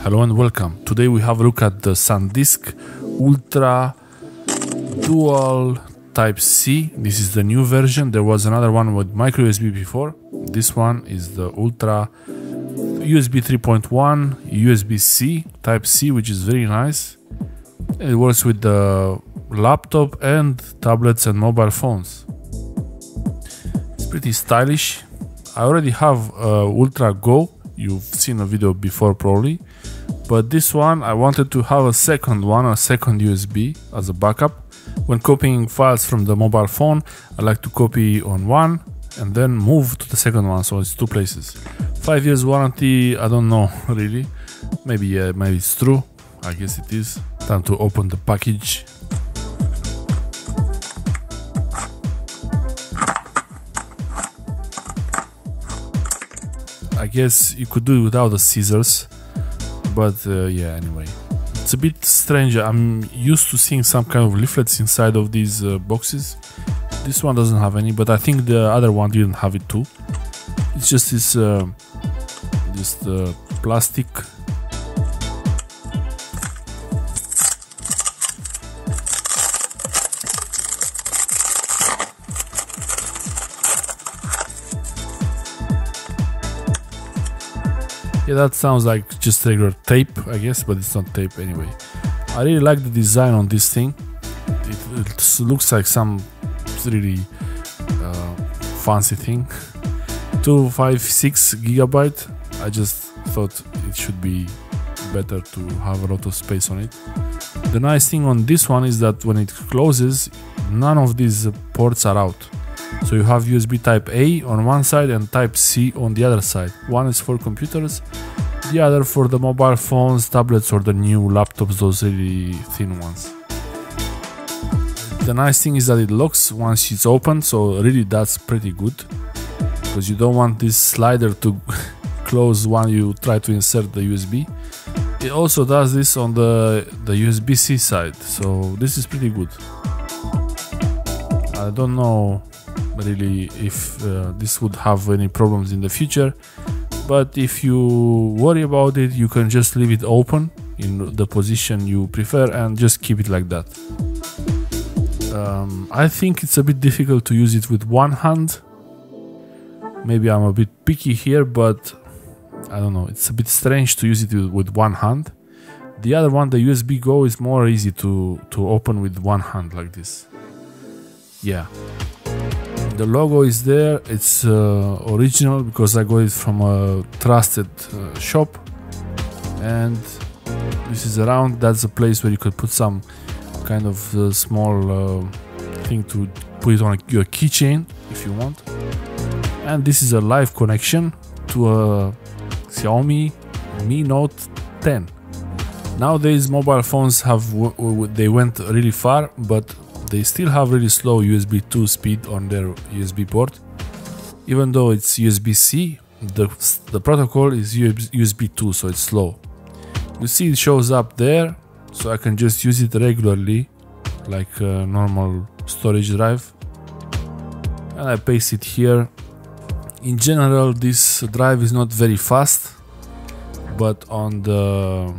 Hello and welcome. Today we have a look at the SanDisk Ultra Dual Type-C. This is the new version. There was another one with micro USB before. This one is the Ultra USB 3.1 USB-C Type-C, which is very nice. It works with the laptop and tablets and mobile phones. It's pretty stylish. I already have Ultra Go. You've seen a video before probably, but this one I wanted to have a second USB as a backup. When copying files from the mobile phone, I like to copy on one and then move to the second one, so it's two places. 5 years warranty, I don't know really. Maybe it's true. I guess it is. Time to open the package. I guess you could do it without the scissors, but yeah, anyway. It's a bit strange. I'm used to seeing some kind of leaflets inside of these boxes. This one doesn't have any, but I think the other one didn't have it too. It's just this plastic. Yeah, that sounds like just regular tape, I guess, but it's not tape anyway. I really like the design on this thing. It looks like some really fancy thing. 256 gigabyte. I just thought it should be better to have a lot of space on it. The nice thing on this one is that when it closes, none of these ports are out. So you have USB Type A on one side and Type C on the other side. One is for computers, the other for the mobile phones, tablets, or the new laptops, those really thin ones. The nice thing is that it locks once it's open, so really that's pretty good, because you don't want this slider to close when you try to insert the USB. It also does this on the USB-C side, so this is pretty good. I don't know really if this would have any problems in the future, but if you worry about it, you can just leave it open in the position you prefer and just keep it like that. I think it's a bit difficult to use it with one hand. Maybe I'm a bit picky here, but I don't know, it's a bit strange to use it with one hand. The other one, the USB Go, is more easy to open with one hand like this. Yeah. The logo is there. It's original because I got it from a trusted shop, and this is around. That's a place where you could put some kind of small thing to put it on your keychain if you want. And this is a live connection to a Xiaomi Mi Note 10. Nowadays mobile phones they went really far, but they still have really slow USB 2 speed on their USB port. Even though it's USB-C, the protocol is USB 2, so it's slow. You see it shows up there, so I can just use it regularly like a normal storage drive. And I paste it here. In general, this drive is not very fast, but on the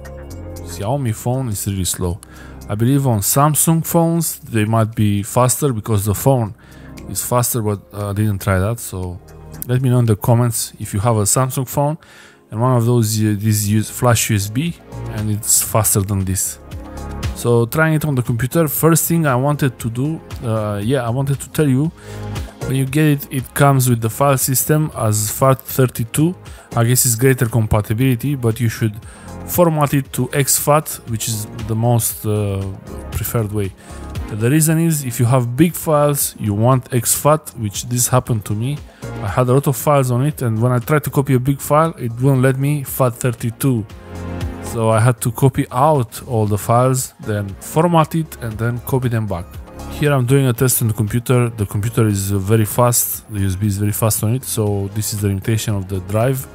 Xiaomi phone it's really slow. I believe on Samsung phones they might be faster because the phone is faster, but I didn't try that. So let me know in the comments if you have a Samsung phone and one of those these flash USB and it's faster than this. So trying it on the computer, first thing I wanted to do, I wanted to tell you, when you get it, it comes with the file system as FAT32. I guess it's greater compatibility, but you should format it to exFAT, which is the most preferred way. The reason is, if you have big files, you want exFAT, which this happened to me. I had a lot of files on it, and when I tried to copy a big file, it wouldn't let me FAT32. So I had to copy out all the files, then format it, and then copy them back. Here I'm doing a test on the computer. The computer is very fast, the USB is very fast on it, so this is the limitation of the drive.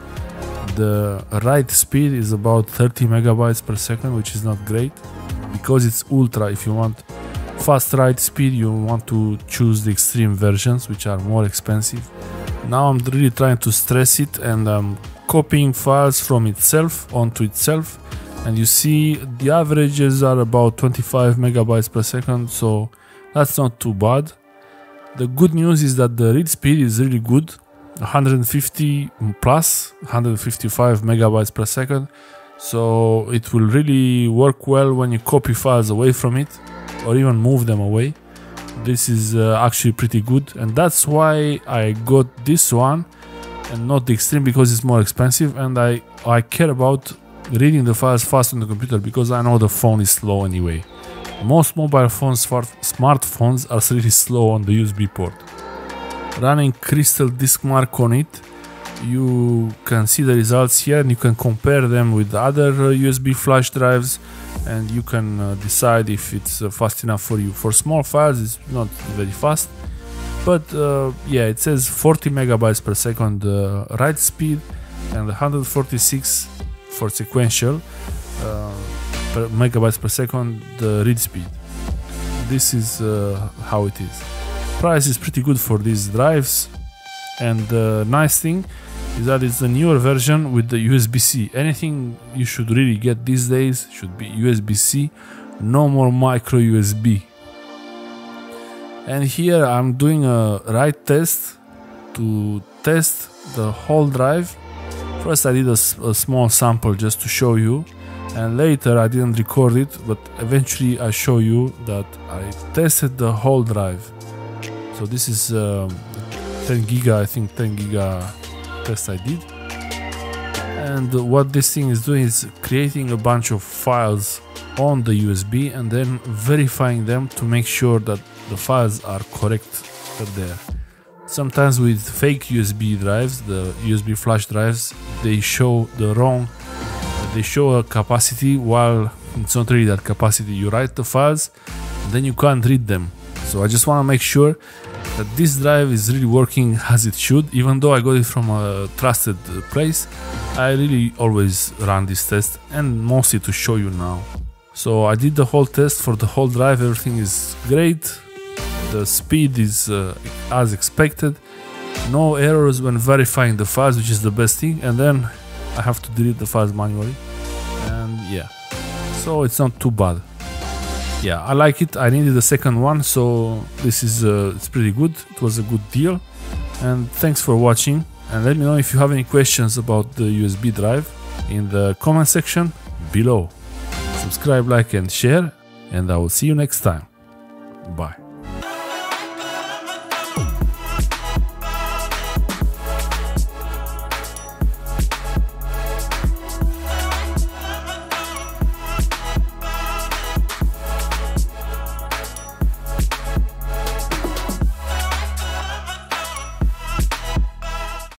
The write speed is about 30 megabytes per second, which is not great. Because it's ultra, if you want fast write speed, you want to choose the extreme versions, which are more expensive. Now I'm really trying to stress it, and I'm copying files from itself onto itself, and you see the averages are about 25 megabytes per second, so that's not too bad. The good news is that the read speed is really good, 150 plus 155 megabytes per second, so it will really work well when you copy files away from it or even move them away. This is actually pretty good, and that's why I got this one and not the Extreme, because it's more expensive, and I care about reading the files fast on the computer because I know the phone is slow anyway. Most mobile phones, smartphones, are really slow on the USB port. Running Crystal Disk Mark on it, you can see the results here, and you can compare them with other USB flash drives, and you can decide if it's fast enough for you. For small files it's not very fast, but yeah, it says 40 megabytes per second write speed and 146 for sequential megabytes per second the read speed. This is how it is. Price is pretty good for these drives, and the nice thing is that it's a newer version with the USB-C. Anything you should really get these days should be USB-C, no more micro USB. And here I'm doing a write test to test the whole drive. First I did a small sample just to show you, and later I didn't record it, but eventually I show you that I tested the whole drive. So this is 10 giga, I think 10 giga test I did. And what this thing is doing is creating a bunch of files on the USB and then verifying them to make sure that the files are correct there. Sometimes with fake USB drives, the USB flash drives, they show a capacity while it's not really that capacity. You write the files and then you can't read them. So I just want to make sure that this drive is really working as it should. Even though I got it from a trusted place, I really always run this test, and mostly to show you now. So I did the whole test for the whole drive, everything is great. The speed is as expected, no errors when verifying the files, which is the best thing, and then I have to delete the files manually, and yeah, so it's not too bad. Yeah, I like it. I needed a second one, so this is it's pretty good. It was a good deal, and thanks for watching, and let me know if you have any questions about the USB drive in the comment section below. Subscribe, like and share, and I will see you next time. Bye.